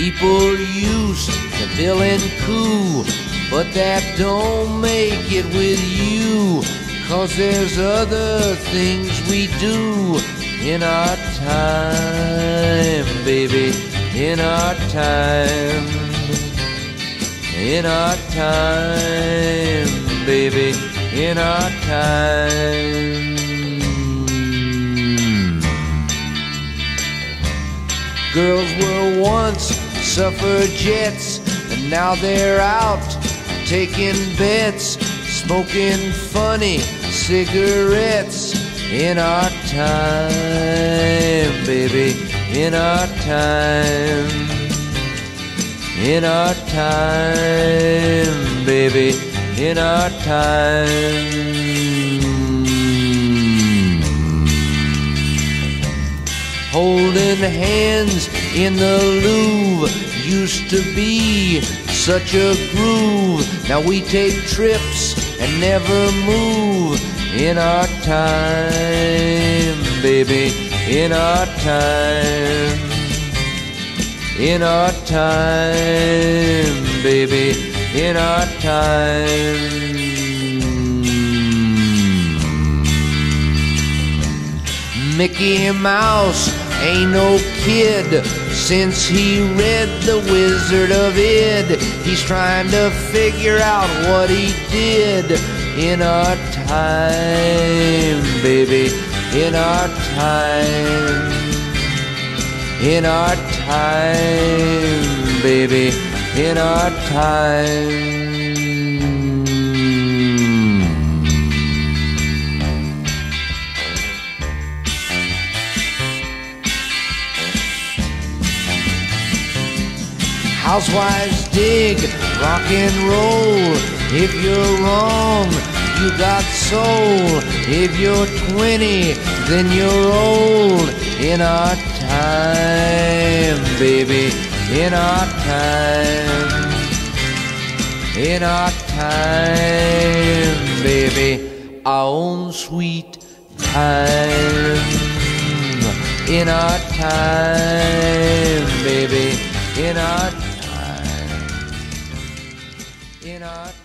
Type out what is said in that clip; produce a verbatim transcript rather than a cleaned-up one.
People used to bill and coo, but that don't make it with you, 'cause there's other things we do in our time, baby, in our time, in our time, baby, in our time. Girls were once suffragettes, and now they're out taking bets, smoking funny cigarettes in our time, baby, in our time, in our time, baby, in our time. Holding hands in the Louvre used to be such a groove. Now we take trips and never move in our time, baby, in our time, in our time, baby, in our time. Mickey Mouse ain't no kid. Since he read The Wizard of Id, he's trying to figure out what he did in our time, baby, in our time, in our time, baby, in our time. Housewives dig rock and roll. If you're wrong, you got soul. If you're twenty, then you're old. In our time, baby, in our time, in our time, baby, our own sweet time. In our time, baby, in our time. In our